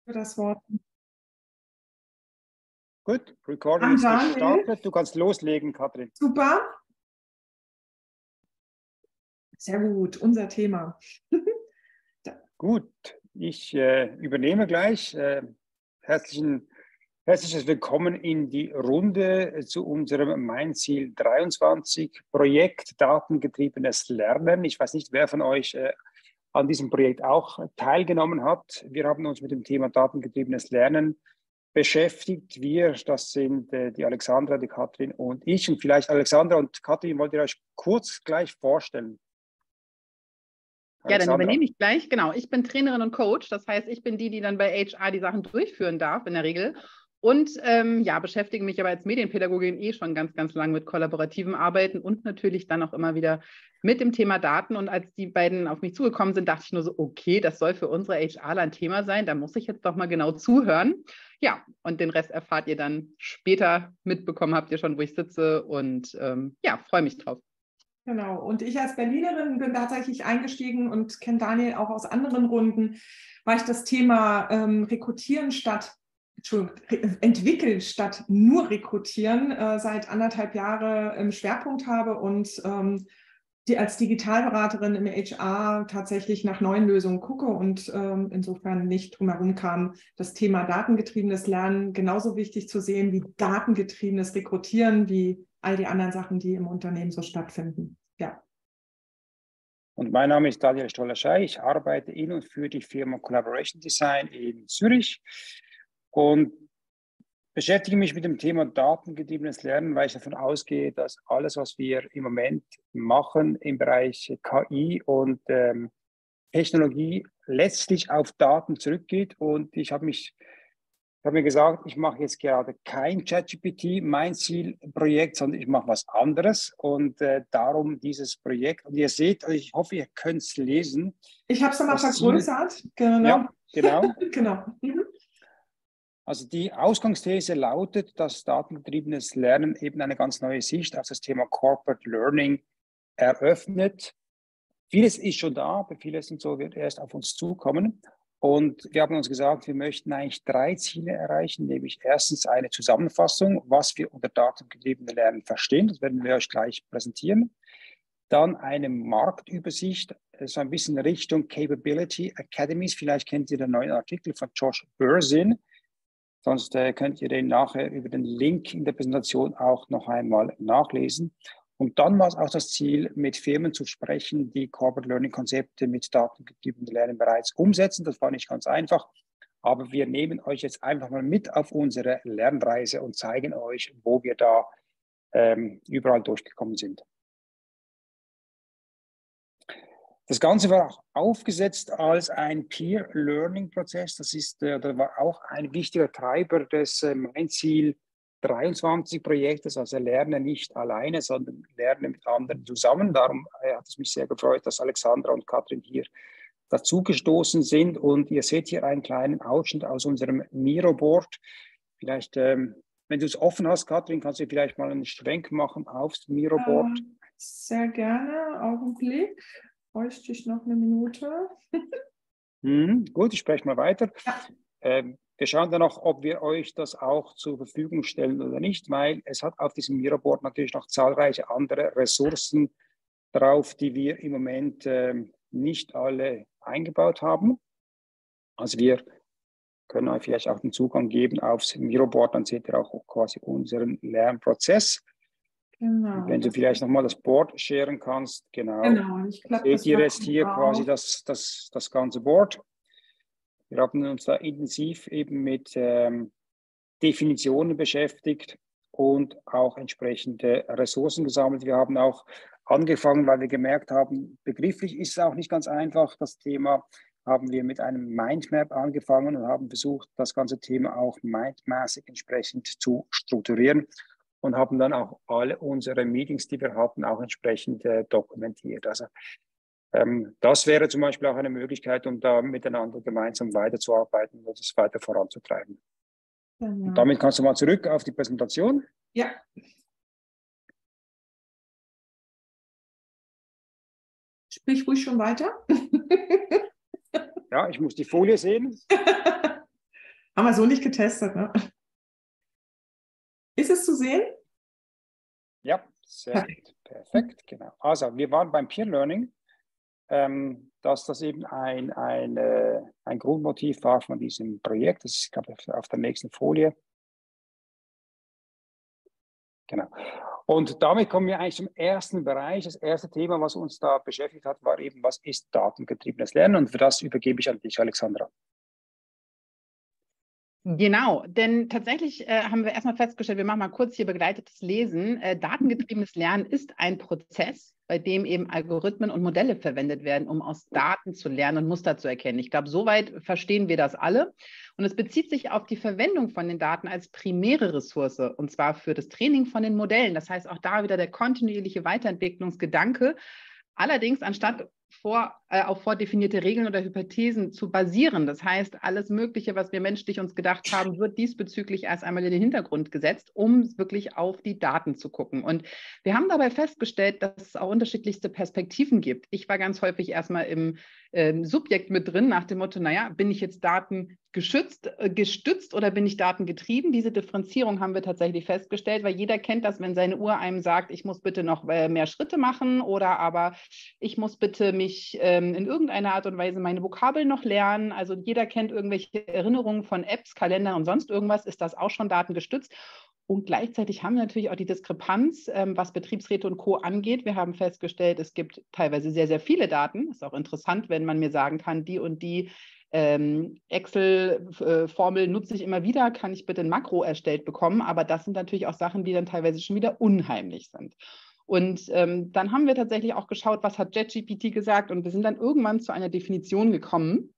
für das Wort. Gut, Recording ist gestartet. Du kannst loslegen, Katrin. Super. Sehr gut, unser Thema. Gut, ich übernehme gleich. Herzliches Willkommen in die Runde zu unserem Mein Ziel 23 Projekt Datengetriebenes Lernen. Ich weiß nicht, wer von euch an diesem Projekt auch teilgenommen hat. Wir haben uns mit dem Thema datengetriebenes Lernen beschäftigt. Das sind die Alexandra, die Katrin und ich. Und vielleicht Alexandra und Katrin, wollt ihr euch kurz gleich vorstellen? Ja, dann übernehme ich gleich. Genau, ich bin Trainerin und Coach. Das heißt, ich bin die dann bei HR die Sachen durchführen darf in der Regel. Und beschäftige mich aber als Medienpädagogin schon ganz, ganz lang mit kollaborativem Arbeiten und natürlich dann auch immer wieder mit dem Thema Daten. Und als die beiden auf mich zugekommen sind, dachte ich nur so, okay, das soll für unsere HRler ein Thema sein. Da muss ich jetzt doch mal genau zuhören. Ja, und den Rest erfahrt ihr dann später. Mitbekommen habt ihr schon, wo ich sitze. Und freue mich drauf. Genau, und ich als Berlinerin bin tatsächlich eingestiegen und kenne Daniel auch aus anderen Runden, weil ich das Thema entwickeln statt nur rekrutieren seit 1,5 Jahren im Schwerpunkt habe und als Digitalberaterin im HR tatsächlich nach neuen Lösungen gucke und insofern nicht drumherum kam, das Thema datengetriebenes Lernen genauso wichtig zu sehen wie datengetriebenes Rekrutieren, wie all die anderen Sachen, die im Unternehmen so stattfinden. Ja. Und mein Name ist Daniel Stoller-Schei. Ich arbeite in und für die Firma Collaboration Design in Zürich und beschäftige mich mit dem Thema datengetriebenes Lernen, weil ich davon ausgehe, dass alles, was wir im Moment machen im Bereich KI und Technologie, letztlich auf Daten zurückgeht. Und ich habe mir gesagt, ich mache jetzt gerade kein ChatGPT, mein Zielprojekt, sondern ich mache was anderes und darum dieses Projekt. Und ihr seht, also ich hoffe, ihr könnt es lesen. Ich habe es nochmal vergrößert. Genau. Ja, genau. Genau. Also die Ausgangsthese lautet, dass datengetriebenes Lernen eben eine ganz neue Sicht auf das Thema Corporate Learning eröffnet. Vieles ist schon da, aber vieles und so wird erst auf uns zukommen. Und wir haben uns gesagt, wir möchten eigentlich 3 Ziele erreichen, nämlich erstens eine Zusammenfassung, was wir unter datengetriebenem Lernen verstehen. Das werden wir euch gleich präsentieren. Dann eine Marktübersicht, so ein bisschen Richtung Capability Academies. Vielleicht kennt ihr den neuen Artikel von Josh Berzin. Sonst könnt ihr den nachher über den Link in der Präsentation auch noch einmal nachlesen. Und dann war es auch das Ziel, mit Firmen zu sprechen, die Corporate Learning Konzepte mit datengetriebenem Lernen bereits umsetzen. Das war nicht ganz einfach, aber wir nehmen euch jetzt einfach mal mit auf unsere Lernreise und zeigen euch, wo wir da überall durchgekommen sind. Das Ganze war auch aufgesetzt als ein Peer-Learning-Prozess. Das war auch ein wichtiger Treiber des Mein Ziel 23 Projektes, also Lerne nicht alleine, sondern Lerne mit anderen zusammen. Darum hat es mich sehr gefreut, dass Alexandra und Katrin hier dazugestoßen sind. Und ihr seht hier einen kleinen Ausschnitt aus unserem Miro-Board. Vielleicht, wenn du es offen hast, Katrin, kannst du vielleicht mal einen Schwenk machen aufs Miro-Board. Sehr gerne, Augenblick. Bräuchte ich noch eine Minute. Gut, ich spreche mal weiter. Ja. Wir schauen dann noch, ob wir euch das auch zur Verfügung stellen oder nicht, weil es hat auf diesem Miro-Board natürlich noch zahlreiche andere Ressourcen drauf, die wir im Moment nicht alle eingebaut haben. Also wir können euch vielleicht auch den Zugang geben aufs Miro-Board, dann seht ihr auch quasi unseren Lernprozess. Genau. Wenn du vielleicht nochmal das Board sharen kannst, genau. Ich glaube, seht ihr jetzt hier quasi das ganze Board. Wir haben uns da intensiv eben mit Definitionen beschäftigt und auch entsprechende Ressourcen gesammelt. Wir haben auch angefangen, weil wir gemerkt haben, begrifflich ist es auch nicht ganz einfach, das Thema, haben wir mit einem Mindmap angefangen und haben versucht, das ganze Thema auch mindmäßig entsprechend zu strukturieren und haben dann auch alle unsere Meetings, die wir hatten, auch entsprechend dokumentiert. Also das wäre zum Beispiel auch eine Möglichkeit, um da miteinander gemeinsam weiterzuarbeiten und das weiter voranzutreiben. Genau. Und damit kannst du mal zurück auf die Präsentation. Ja. Sprich ruhig schon weiter. Ja, ich muss die Folie sehen. Haben wir so nicht getestet, ne? Ist es zu sehen? Ja, sehr gut. Perfekt, genau. Also, wir waren beim Peer Learning, dass das eben ein Grundmotiv war von diesem Projekt. Das ist, glaube ich, auf der nächsten Folie. Genau. Und damit kommen wir eigentlich zum ersten Bereich. Das erste Thema, was uns da beschäftigt hat, war eben, was ist datengetriebenes Lernen? Und für das übergebe ich an dich, Alexandra. Genau, denn tatsächlich haben wir erstmal festgestellt, wir machen mal kurz hier begleitetes Lesen. Datengetriebenes Lernen ist ein Prozess, bei dem eben Algorithmen und Modelle verwendet werden, um aus Daten zu lernen und Muster zu erkennen. Ich glaube, soweit verstehen wir das alle. Und es bezieht sich auf die Verwendung von den Daten als primäre Ressource, und zwar für das Training von den Modellen. Das heißt, auch da wieder der kontinuierliche Weiterentwicklungsgedanke. Allerdings, anstatt auf vordefinierte Regeln oder Hypothesen zu basieren. Das heißt, alles Mögliche, was wir menschlich uns gedacht haben, wird diesbezüglich erst einmal in den Hintergrund gesetzt, um wirklich auf die Daten zu gucken. Und wir haben dabei festgestellt, dass es auch unterschiedlichste Perspektiven gibt. Ich war ganz häufig erstmal im Subjekt mit drin, nach dem Motto, naja, bin ich jetzt gestützt oder bin ich datengetrieben? Diese Differenzierung haben wir tatsächlich festgestellt, weil jeder kennt das, wenn seine Uhr einem sagt, ich muss bitte noch mehr Schritte machen oder aber ich muss bitte mich in irgendeiner Art und Weise meine Vokabeln noch lernen. Also jeder kennt irgendwelche Erinnerungen von Apps, Kalendern und sonst irgendwas, ist das auch schon datengestützt. Und gleichzeitig haben wir natürlich auch die Diskrepanz, was Betriebsräte und Co. angeht. Wir haben festgestellt, es gibt teilweise sehr, sehr viele Daten. Ist auch interessant, wenn man mir sagen kann, die und die Excel-Formel nutze ich immer wieder, kann ich bitte ein Makro erstellt bekommen. Aber das sind natürlich auch Sachen, die dann teilweise schon wieder unheimlich sind. Und dann haben wir tatsächlich auch geschaut, was hat ChatGPT gesagt, und wir sind dann irgendwann zu einer Definition gekommen,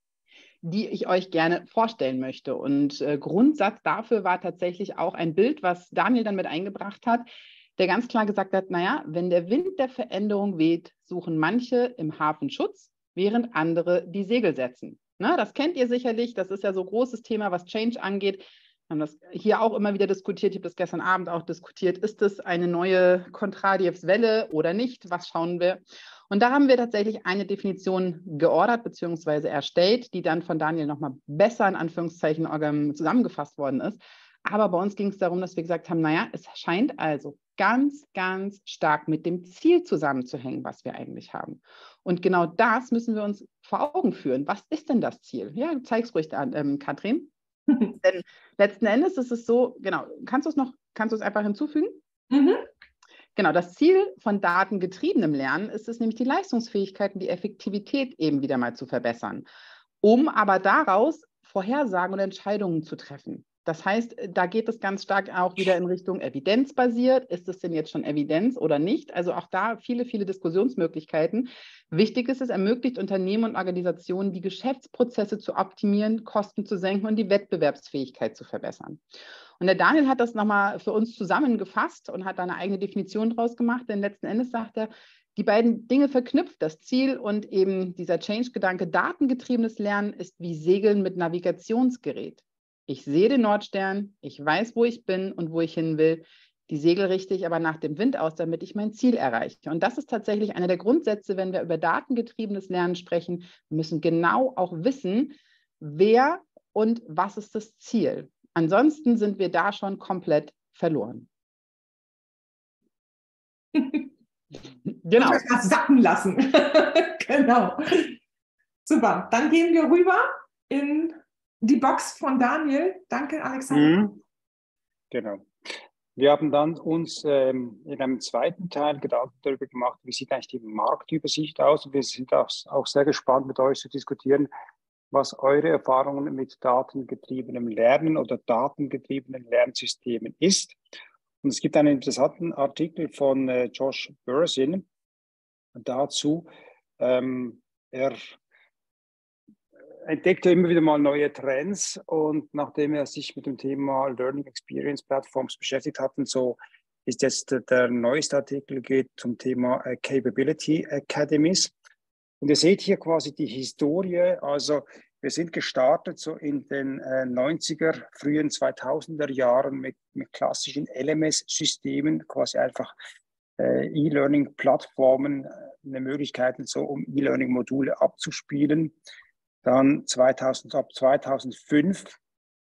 die ich euch gerne vorstellen möchte. Und Grundsatz dafür war tatsächlich auch ein Bild, was Daniel dann mit eingebracht hat, der ganz klar gesagt hat, naja, wenn der Wind der Veränderung weht, suchen manche im Hafen Schutz, während andere die Segel setzen. Na, das kennt ihr sicherlich, das ist ja so ein großes Thema, was Change angeht. Wir haben das hier auch immer wieder diskutiert, ich habe das gestern Abend auch diskutiert, ist das eine neue Kontradievs-Welle oder nicht, was schauen wir? Und da haben wir tatsächlich eine Definition geordert bzw. erstellt, die dann von Daniel nochmal besser in Anführungszeichen zusammengefasst worden ist. Aber bei uns ging es darum, dass wir gesagt haben, naja, es scheint also ganz, ganz stark mit dem Ziel zusammenzuhängen, was wir eigentlich haben. Und genau das müssen wir uns vor Augen führen. Was ist denn das Ziel? Ja, zeig es ruhig an, Katrin. Denn letzten Endes ist es so, genau, kannst du es einfach hinzufügen? Mhm. Genau, das Ziel von datengetriebenem Lernen ist es nämlich, die Leistungsfähigkeit und die Effektivität eben wieder mal zu verbessern, um aber daraus Vorhersagen und Entscheidungen zu treffen. Das heißt, da geht es ganz stark auch wieder in Richtung evidenzbasiert. Ist es denn jetzt schon Evidenz oder nicht? Also auch da viele, viele Diskussionsmöglichkeiten. Wichtig ist, es ermöglicht Unternehmen und Organisationen, die Geschäftsprozesse zu optimieren, Kosten zu senken und die Wettbewerbsfähigkeit zu verbessern. Und der Daniel hat das nochmal für uns zusammengefasst und hat da eine eigene Definition draus gemacht, denn letzten Endes sagt er, die beiden Dinge verknüpft, das Ziel und eben dieser Change-Gedanke, datengetriebenes Lernen ist wie Segeln mit Navigationsgerät. Ich sehe den Nordstern, ich weiß, wo ich bin und wo ich hin will. Die Segel richte ich aber nach dem Wind aus, damit ich mein Ziel erreiche. Und das ist tatsächlich einer der Grundsätze, wenn wir über datengetriebenes Lernen sprechen. Wir müssen genau auch wissen, wer und was ist das Ziel. Ansonsten sind wir da schon komplett verloren. Genau. Das mal sacken lassen. Genau. Super. Dann gehen wir rüber in die Box von Daniel. Danke, Alexander. Genau. Wir haben dann uns in einem zweiten Teil Gedanken darüber gemacht, wie sieht eigentlich die Marktübersicht aus. Und wir sind auch sehr gespannt, mit euch zu diskutieren, was eure Erfahrungen mit datengetriebenem Lernen oder datengetriebenen Lernsystemen ist. Und es gibt einen interessanten Artikel von Josh Bersin dazu. Er entdeckte immer wieder mal neue Trends, und nachdem er sich mit dem Thema Learning Experience Platforms beschäftigt hat, und so ist jetzt der neueste Artikel geht zum Thema Capability Academies. Und ihr seht hier quasi die Historie. Also wir sind gestartet so in den 90er, frühen 2000er Jahren mit klassischen LMS-Systemen, quasi einfach E-Learning-Plattformen, eine Möglichkeit, so um E-Learning-Module abzuspielen. Dann ab 2005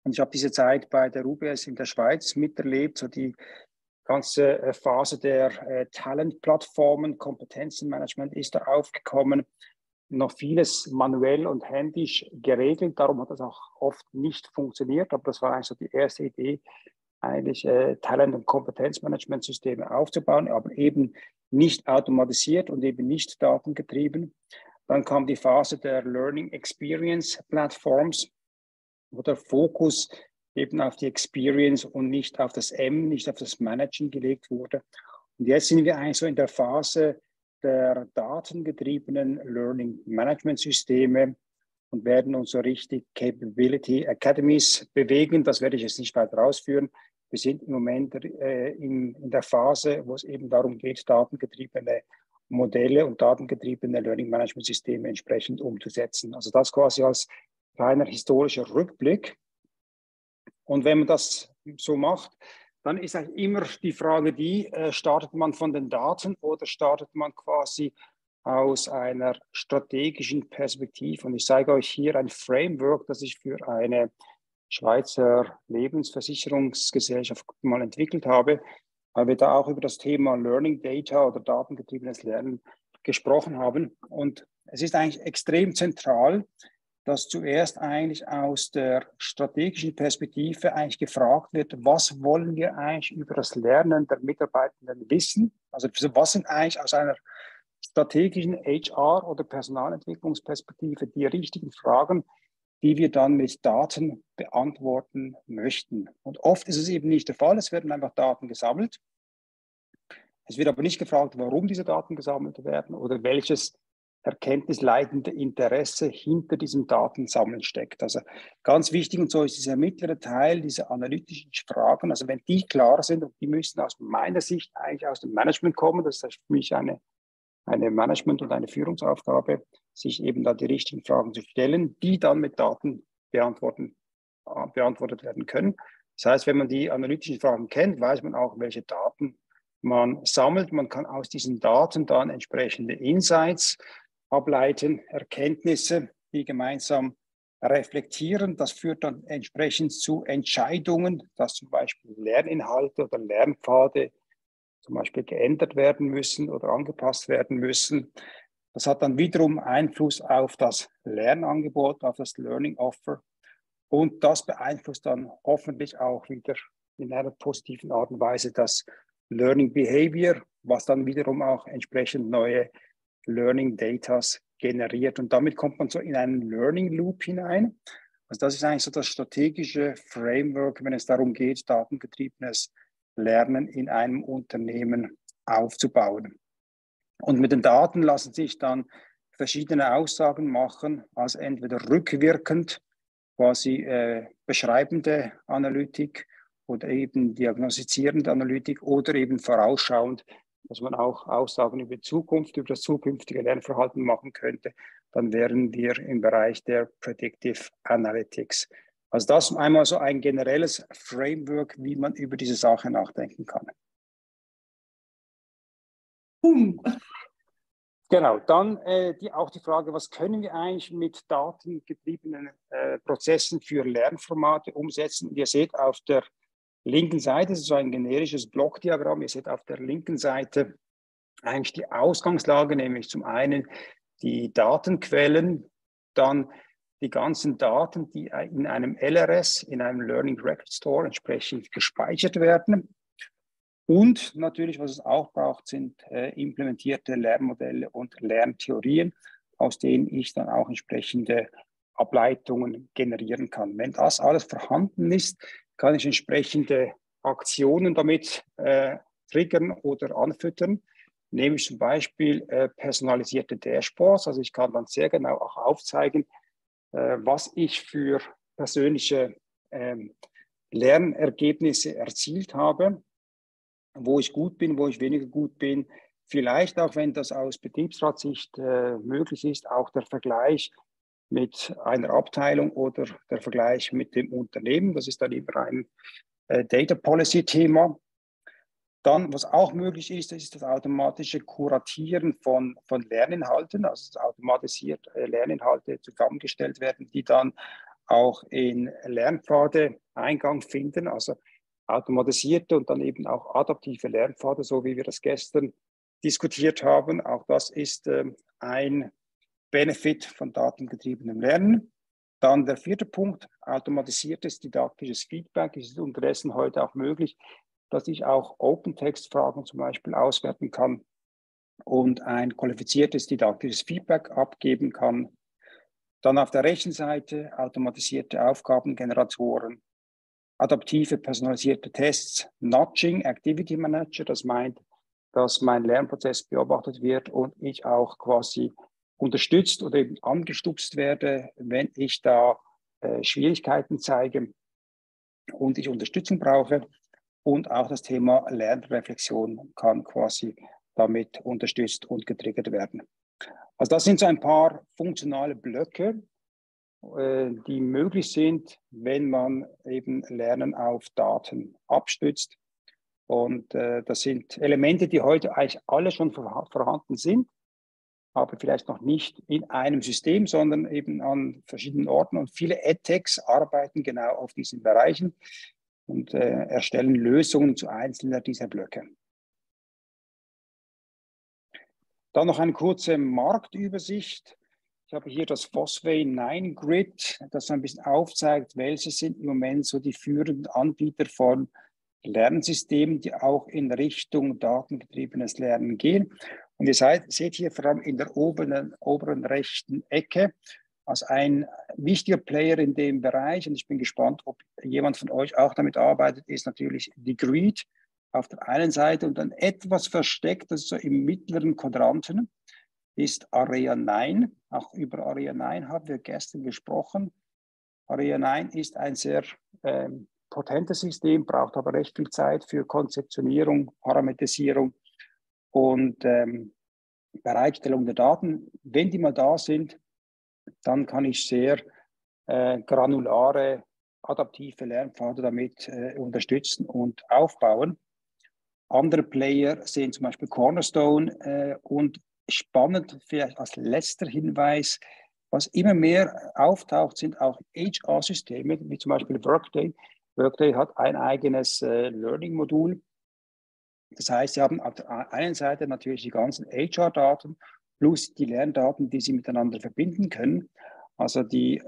Und ich habe diese Zeit bei der UBS in der Schweiz miterlebt, so die ganze Phase der Talentplattformen, Kompetenzenmanagement ist da aufgekommen. Noch vieles manuell und händisch geregelt, darum hat das auch oft nicht funktioniert, aber das war eigentlich so die erste Idee, eigentlich Talent- und Kompetenzmanagementsysteme aufzubauen, aber eben nicht automatisiert und eben nicht datengetrieben. Dann kam die Phase der Learning Experience Platforms, wo der Fokus eben auf die Experience und nicht auf das M, nicht auf das Managen gelegt wurde. Und jetzt sind wir eigentlich so in der Phase der datengetriebenen Learning Management Systeme und werden uns so richtig Capability Academies bewegen. Das werde ich jetzt nicht weiter ausführen. Wir sind im Moment in der Phase, wo es eben darum geht, datengetriebene Modelle und datengetriebene Learning Management Systeme entsprechend umzusetzen. Also das quasi als kleiner historischer Rückblick. Und wenn man das so macht, dann ist eigentlich immer die Frage startet man von den Daten oder startet man quasi aus einer strategischen Perspektive? Und ich zeige euch hier ein Framework, das ich für eine Schweizer Lebensversicherungsgesellschaft mal entwickelt habe, weil wir da auch über das Thema Learning Data oder datengetriebenes Lernen gesprochen haben. Und es ist eigentlich extrem zentral, dass zuerst eigentlich aus der strategischen Perspektive eigentlich gefragt wird, was wollen wir eigentlich über das Lernen der Mitarbeitenden wissen? Also was sind eigentlich aus einer strategischen HR- oder Personalentwicklungsperspektive die richtigen Fragen, die wir dann mit Daten beantworten möchten? Und oft ist es eben nicht der Fall, es werden einfach Daten gesammelt. Es wird aber nicht gefragt, warum diese Daten gesammelt werden oder welches erkenntnisleitende Interesse hinter diesem Datensammeln steckt. Also ganz wichtig und so ist dieser mittlere Teil, diese analytischen Fragen, also wenn die klar sind und die müssen aus meiner Sicht eigentlich aus dem Management kommen, das ist für mich eine Management- und eine Führungsaufgabe, sich eben da die richtigen Fragen zu stellen, die dann mit Daten beantwortet werden können. Das heißt, wenn man die analytischen Fragen kennt, weiß man auch, welche Daten man sammelt. Man kann aus diesen Daten dann entsprechende Insights ableiten, Erkenntnisse, die gemeinsam reflektieren. Das führt dann entsprechend zu Entscheidungen, dass zum Beispiel Lerninhalte oder Lernpfade zum Beispiel geändert werden müssen oder angepasst werden müssen. Das hat dann wiederum Einfluss auf das Lernangebot, auf das Learning Offer. Und das beeinflusst dann hoffentlich auch wieder in einer positiven Art und Weise das Learning Behavior, was dann wiederum auch entsprechend neue Learning Datas generiert. Und damit kommt man so in einen Learning Loop hinein. Also das ist eigentlich so das strategische Framework, wenn es darum geht, datengetriebenes Lernen in einem Unternehmen aufzubauen. Und mit den Daten lassen sich dann verschiedene Aussagen machen, also entweder rückwirkend, quasi beschreibende Analytik oder eben diagnostizierende Analytik oder eben vorausschauend, dass man auch Aussagen über die Zukunft, über das zukünftige Lernverhalten machen könnte. Dann wären wir im Bereich der Predictive Analytics. Also das ist einmal so ein generelles Framework, wie man über diese Sache nachdenken kann. Genau, dann auch die Frage, was können wir eigentlich mit datengetriebenen Prozessen für Lernformate umsetzen? Ihr seht auf der linken Seite, das ist so ein generisches Blockdiagramm, ihr seht auf der linken Seite eigentlich die Ausgangslage, nämlich zum einen die Datenquellen, dann die ganzen Daten, die in einem LRS, in einem Learning Record Store entsprechend gespeichert werden. Und natürlich, was es auch braucht, sind implementierte Lernmodelle und Lerntheorien, aus denen ich dann auch entsprechende Ableitungen generieren kann. Wenn das alles vorhanden ist, kann ich entsprechende Aktionen damit triggern oder anfüttern. Nehme ich zum Beispiel personalisierte Dashboards, also ich kann dann sehr genau auch aufzeigen, was ich für persönliche Lernergebnisse erzielt habe, wo ich gut bin, wo ich weniger gut bin. Vielleicht auch, wenn das aus Betriebsratssicht möglich ist, auch der Vergleich mit einer Abteilung oder der Vergleich mit dem Unternehmen. Das ist dann immer ein Data Policy Thema. Dann, was auch möglich ist, ist das automatische Kuratieren von Lerninhalten, also automatisiert Lerninhalte zusammengestellt werden, die dann auch in Lernpfade Eingang finden, also automatisierte und dann eben auch adaptive Lernpfade, so wie wir das gestern diskutiert haben. Auch das ist ein Benefit von datengetriebenem Lernen. Dann der vierte Punkt, automatisiertes didaktisches Feedback. Es ist unterdessen heute auch möglich, dass ich auch Open-Text-Fragen zum Beispiel auswerten kann und ein qualifiziertes didaktisches Feedback abgeben kann. Dann auf der rechten Seite automatisierte Aufgabengeneratoren, adaptive personalisierte Tests, Nudging, Activity Manager, das meint, dass mein Lernprozess beobachtet wird und ich auch quasi unterstützt oder eben angestupst werde, wenn ich da Schwierigkeiten zeige und ich Unterstützung brauche. Und auch das Thema Lernreflexion kann quasi damit unterstützt und getriggert werden. Also das sind so ein paar funktionale Blöcke, die möglich sind, wenn man eben Lernen auf Daten abstützt. Und das sind Elemente, die heute eigentlich alle schon vorhanden sind, aber vielleicht noch nicht in einem System, sondern eben an verschiedenen Orten. Und viele EdTechs arbeiten genau auf diesen Bereichen und erstellen Lösungen zu einzelnen dieser Blöcke. Dann noch eine kurze Marktübersicht. Ich habe hier das Fosway 9 Grid, das ein bisschen aufzeigt, welche sind im Moment so die führenden Anbieter von Lernsystemen, die auch in Richtung datengetriebenes Lernen gehen. Und ihr seht hier vor allem in der oberen rechten Ecke als ein wichtiger Player in dem Bereich, und ich bin gespannt, ob jemand von euch auch damit arbeitet, ist natürlich Degreed auf der einen Seite und dann etwas versteckt, das ist so im mittleren Quadranten, ist Area 9. Auch über Area 9 haben wir gestern gesprochen. Area 9 ist ein sehr potentes System, braucht aber recht viel Zeit für Konzeptionierung, Parametrisierung und Bereitstellung der Daten. Wenn die mal da sind, dann kann ich sehr granulare, adaptive Lernpfade damit unterstützen und aufbauen. Andere Player sehen zum Beispiel Cornerstone und spannend vielleicht als letzter Hinweis, was immer mehr auftaucht, sind auch HR-Systeme, wie zum Beispiel Workday. Workday hat ein eigenes Learning-Modul. Das heißt, sie haben auf der einen Seite natürlich die ganzen HR-Daten plus die Lerndaten, die sie miteinander verbinden können. Also die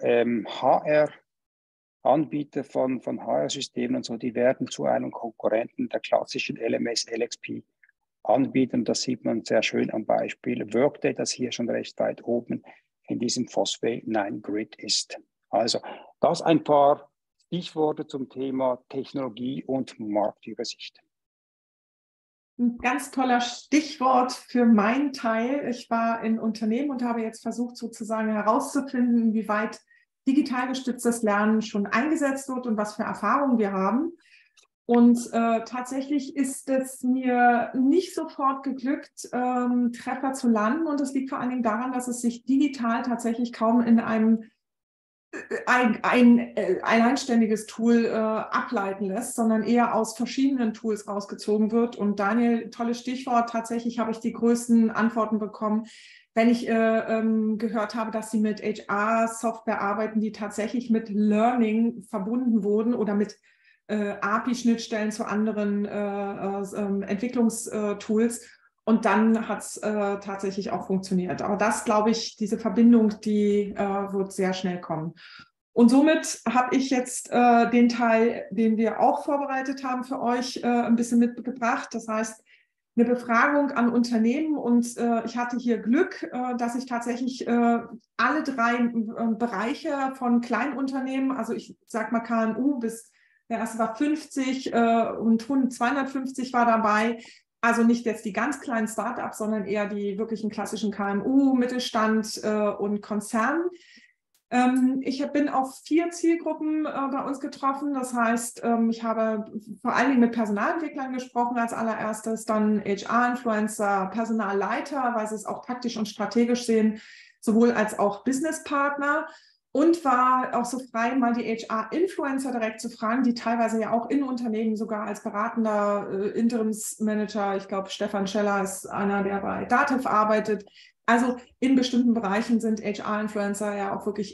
HR-Anbieter von HR-Systemen und so, die werden zu einem Konkurrenten der klassischen LMS, LXP anbieten. Das sieht man sehr schön am Beispiel Workday, das hier schon recht weit oben in diesem Fosway 9 Grid ist. Also das ein paar Stichworte zum Thema Technologie und Marktübersicht. Ein ganz toller Stichwort für meinen Teil. Ich war in Unternehmen und habe jetzt versucht, sozusagen herauszufinden, inwieweit digital gestütztes Lernen schon eingesetzt wird und was für Erfahrungen wir haben. Und tatsächlich ist es mir nicht sofort geglückt, Treffer zu landen. Und das liegt vor allen Dingen daran, dass es sich digital tatsächlich kaum in einem ein alleinständiges Tool ableiten lässt, sondern eher aus verschiedenen Tools rausgezogen wird. Und Daniel, tolles Stichwort, tatsächlich habe ich die größten Antworten bekommen, wenn ich gehört habe, dass sie mit HR-Software arbeiten, die tatsächlich mit Learning verbunden wurden oder mit API-Schnittstellen zu anderen Entwicklungstools. Und dann hat es tatsächlich auch funktioniert. Aber das, glaube ich, diese Verbindung, die wird sehr schnell kommen. Und somit habe ich jetzt den Teil, den wir auch vorbereitet haben für euch, ein bisschen mitgebracht. Das heißt, eine Befragung an Unternehmen. Und ich hatte hier Glück, dass ich tatsächlich alle drei Bereiche von Kleinunternehmen, also ich sage mal KMU bis, der erste war 50 und 250 war dabei. Also nicht jetzt die ganz kleinen Startups, sondern eher die wirklichen klassischen KMU, Mittelstand und Konzern. Ich bin auf 4 Zielgruppen bei uns getroffen. Das heißt, ich habe vor allen Dingen mit Personalentwicklern gesprochen als allererstes, dann HR-Influencer, Personalleiter, weil sie es auch taktisch und strategisch sehen, sowohl als auch Businesspartner. und war auch so frei, mal die HR-Influencer direkt zu fragen, die teilweise ja auch in Unternehmen sogar als beratender Interimsmanager, ich glaube, Stefan Scheller ist einer, der bei Dativ arbeitet. Also in bestimmten Bereichen sind HR-Influencer ja auch wirklich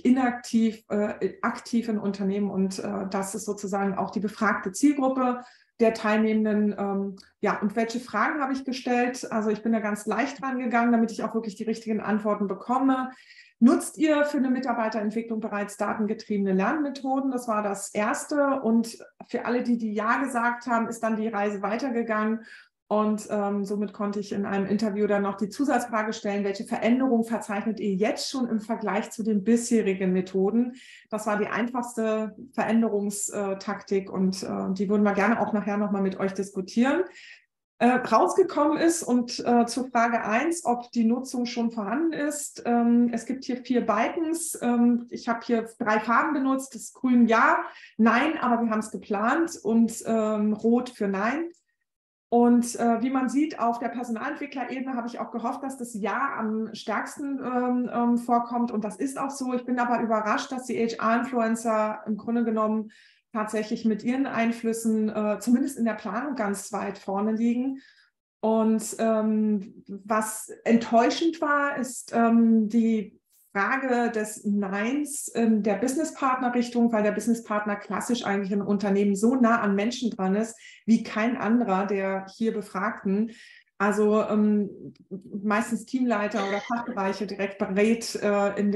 aktiv in Unternehmen und das ist sozusagen auch die befragte Zielgruppe der Teilnehmenden. Ja, und welche Fragen habe ich gestellt? Also ich bin da ganz leicht dran gegangen, damit ich auch wirklich die richtigen Antworten bekomme. Nutzt ihr für eine Mitarbeiterentwicklung bereits datengetriebene Lernmethoden? Das war das Erste. Und für alle, die Ja gesagt haben, ist dann die Reise weitergegangen. Und somit konnte ich in einem Interview dann noch die Zusatzfrage stellen, welche Veränderungen verzeichnet ihr jetzt schon im Vergleich zu den bisherigen Methoden? Das war die einfachste Veränderungstaktik und die würden wir gerne auch nachher nochmal mit euch diskutieren. Rausgekommen ist und zur Frage 1, ob die Nutzung schon vorhanden ist. Es gibt hier 4 Balkens. Ich habe hier 3 Farben benutzt. Das Grün ja, Nein, aber wir haben es geplant und Rot für Nein. Und wie man sieht, auf der Personalentwicklerebene habe ich auch gehofft, dass das Ja am stärksten vorkommt. Und das ist auch so. Ich bin aber überrascht, dass die HR-Influencer im Grunde genommen tatsächlich mit ihren Einflüssen zumindest in der Planung ganz weit vorne liegen. Und was enttäuschend war, ist die Frage des Neins der Businesspartner-Richtung, weil der Businesspartner klassisch eigentlich in Unternehmen so nah an Menschen dran ist, wie kein anderer der hier Befragten. Also meistens Teamleiter oder Fachbereiche direkt berät in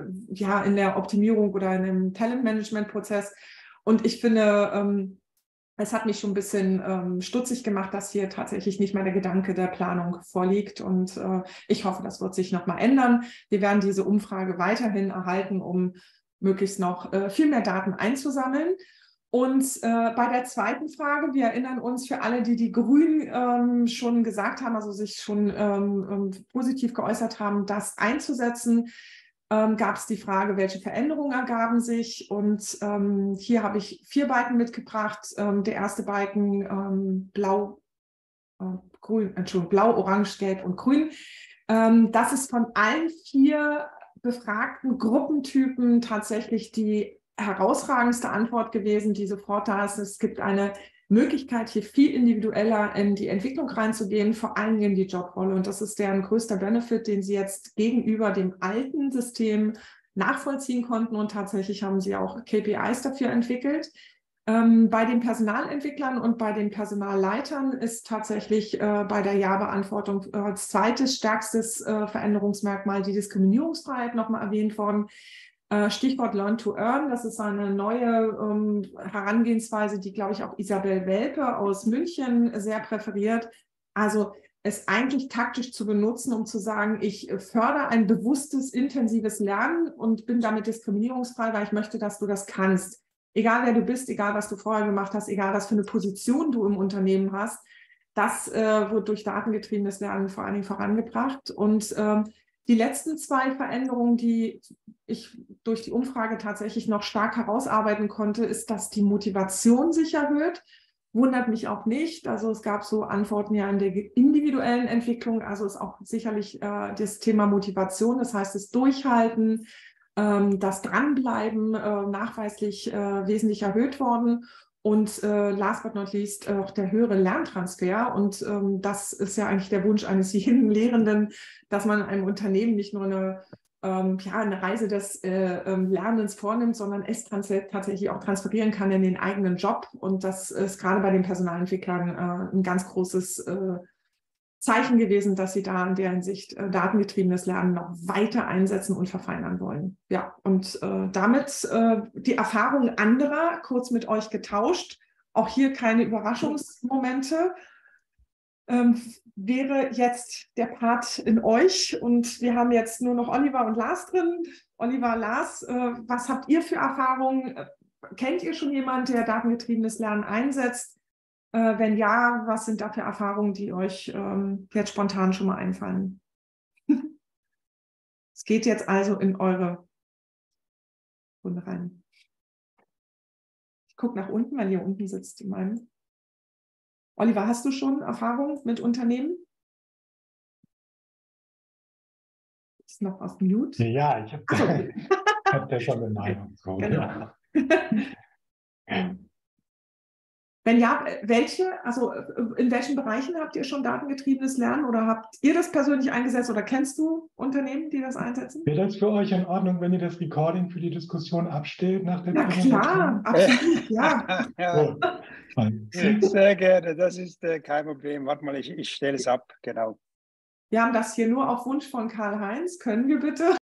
der Optimierung oder in einem Talentmanagement-Prozess. Und ich finde, es hat mich schon ein bisschen stutzig gemacht, dass hier tatsächlich nicht mehr der Gedanke der Planung vorliegt. Und ich hoffe, das wird sich nochmal ändern. Wir werden diese Umfrage weiterhin erhalten, um möglichst noch viel mehr Daten einzusammeln. Und bei der zweiten Frage, wir erinnern uns für alle, die Grünen schon gesagt haben, also sich schon positiv geäußert haben, das einzusetzen, gab es die Frage, welche Veränderungen ergaben sich. Und hier habe ich 4 Balken mitgebracht. Der erste Balken blau, orange, gelb und grün. Das ist von allen 4 befragten Gruppentypen tatsächlich die herausragendste Antwort gewesen, die sofort da ist. Es gibt eine Möglichkeit, hier viel individueller in die Entwicklung reinzugehen, vor allem in die Jobrolle. Und das ist deren größter Benefit, den sie jetzt gegenüber dem alten System nachvollziehen konnten. Und tatsächlich haben sie auch KPIs dafür entwickelt. Bei den Personalentwicklern und bei den Personalleitern ist tatsächlich bei der Ja-Beantwortung als zweites stärkstes Veränderungsmerkmal die Diskriminierungsfreiheit nochmal erwähnt worden. Stichwort Learn to Earn, das ist eine neue Herangehensweise, die, glaube ich, auch Isabel Welpe aus München sehr präferiert. Also es eigentlich taktisch zu benutzen, um zu sagen, ich fördere ein bewusstes, intensives Lernen und bin damit diskriminierungsfrei, weil ich möchte, dass du das kannst. Egal wer du bist, egal was du vorher gemacht hast, egal was für eine Position du im Unternehmen hast, das wird durch datengetriebenes Lernen vor allen Dingen vorangebracht. Und die letzten 2 Veränderungen, die ich durch die Umfrage tatsächlich noch stark herausarbeiten konnte, ist, dass die Motivation sich erhöht. Wundert mich auch nicht. Also es gab so Antworten ja in der individuellen Entwicklung. Also ist auch sicherlich das Thema Motivation, das heißt das Durchhalten, das Dranbleiben nachweislich wesentlich erhöht worden. Und last but not least auch der höhere Lerntransfer. Und das ist ja eigentlich der Wunsch eines jeden Lehrenden, dass man einem Unternehmen nicht nur eine Reise des Lernens vornimmt, sondern es tatsächlich auch transferieren kann in den eigenen Job. Und das ist gerade bei den Personalentwicklern ein ganz großes Zeichen gewesen, dass sie da in der Hinsicht datengetriebenes Lernen noch weiter einsetzen und verfeinern wollen. Ja, und damit die Erfahrungen anderer kurz mit euch getauscht. Auch hier keine Überraschungsmomente. Wäre jetzt der Part in euch und wir haben jetzt nur noch Oliver und Lars drin. Oliver, Lars, was habt ihr für Erfahrungen? Kennt ihr schon jemanden, der datengetriebenes Lernen einsetzt? Wenn ja, was sind da für Erfahrungen, die euch jetzt spontan schon mal einfallen? Es geht jetzt also in eure Runde rein. Ich gucke nach unten, weil ihr unten sitzt in meinem. Oliver, hast du schon Erfahrung mit Unternehmen? Ist noch auf Mute? Ja, ich habe Habt ihr schon eine Meinung? So, genau. Wenn ja, also in welchen Bereichen habt ihr schon datengetriebenes Lernen oder habt ihr das persönlich eingesetzt oder kennst du Unternehmen, die das einsetzen? Wäre das für euch in Ordnung, wenn ihr das Recording für die Diskussion abstellt nach der Präsentation? Klar, absolut, ja. Sehr gerne, das ist kein Problem. Warte mal, ich stelle es ab, genau. Wir haben das hier nur auf Wunsch von Karl-Heinz. Können wir bitte?